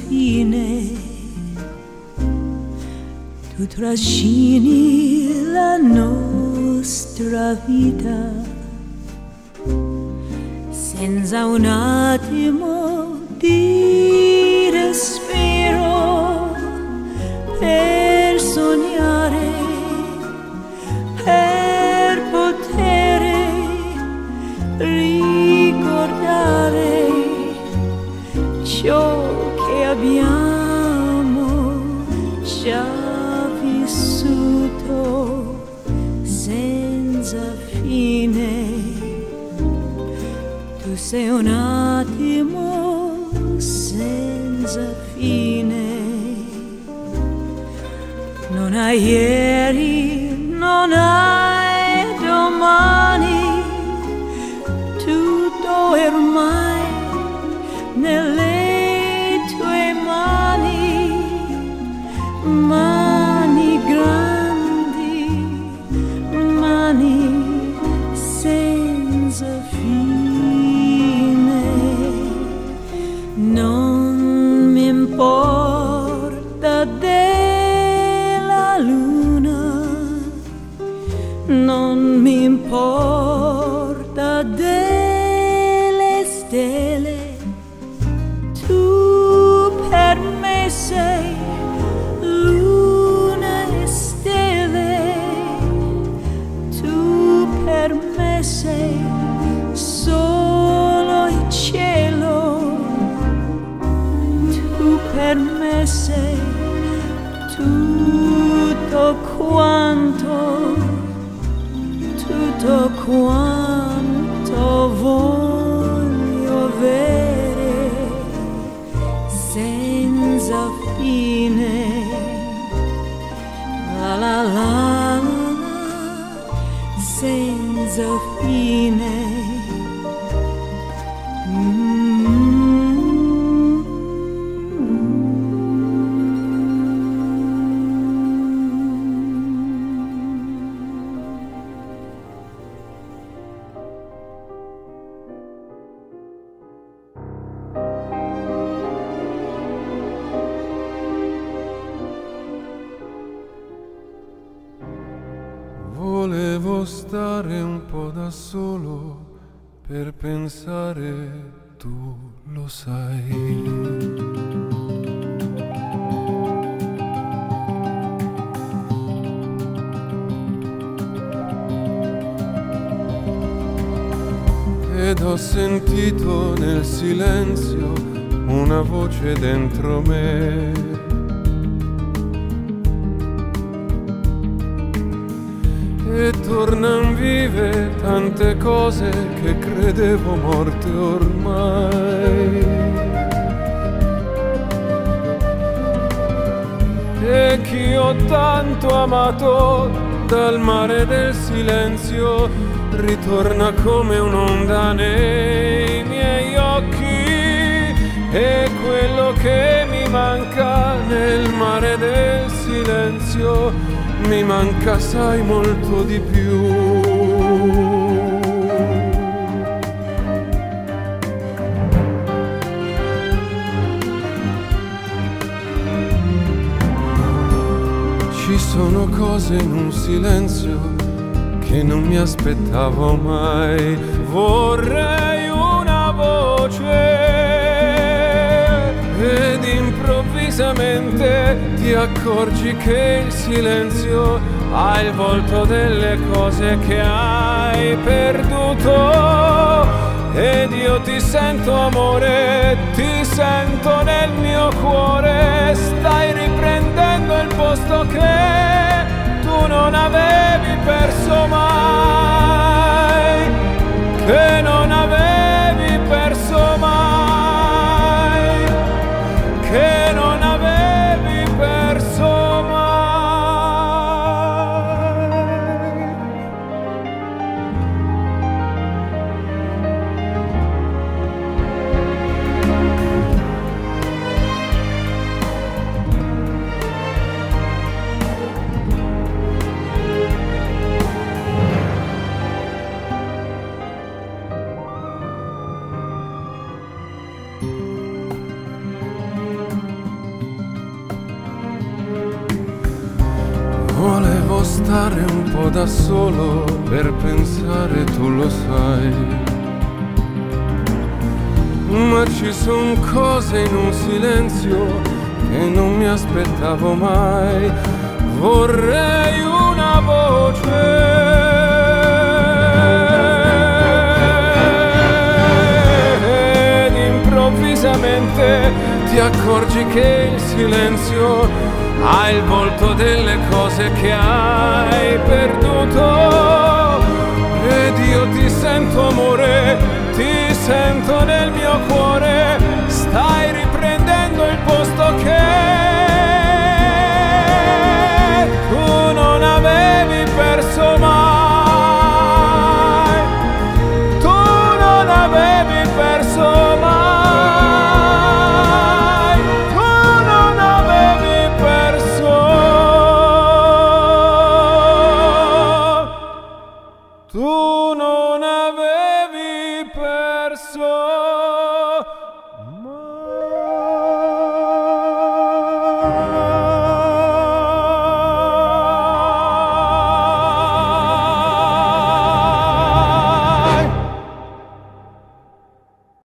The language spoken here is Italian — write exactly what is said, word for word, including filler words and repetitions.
fine, tu trascini la nostra vita senza un attimo di respiro per sognare, per poter ricordare ciò che abbiamo già vissuto senza fine. Tu sei un attimo senza fine, non hai ieri, non hai domani, tutto ormai nelle tue mani, mani grandi, mani senza fine. Non mi importa della luna, non mi importa delle stelle, tu per me sei luna e stelle, tu per me sei solo il cielo, tu per me sei tutto quanto, tutto quanto voglio avere senza fine. La la la, senza fine. Volevo stare un po' da solo per pensare, tu lo sai. Ed ho sentito nel silenzio una voce dentro me, e tornan vive tante cose che credevo morte ormai. E chi ho tanto amato dal mare del silenzio ritorna come un'onda nei miei occhi, e quello che mi manca nel mare del silenzio mi manca, sai, molto di più. Ci sono cose in un silenzio che non mi aspettavo mai. Vorrei una voce ed improvvisamente ti accorgi che il silenzio ha il volto delle cose che hai perduto. Ed io ti sento amore, ti sento nel mio cuore, stai riprendendo il posto che tu non avevi perso mai, che non avevi perso mai, che non avevi perso mai. stare un po' da solo per pensare, tu lo sai. Ma ci son cose in un silenzio che non mi aspettavo mai. Vorrei una voce ed improvvisamente ti accorgi che il silenzio ha il volto delle cose che hai perduto. Ed io ti sento amore, ti sento nel mio cuore, stai riprendendo il posto che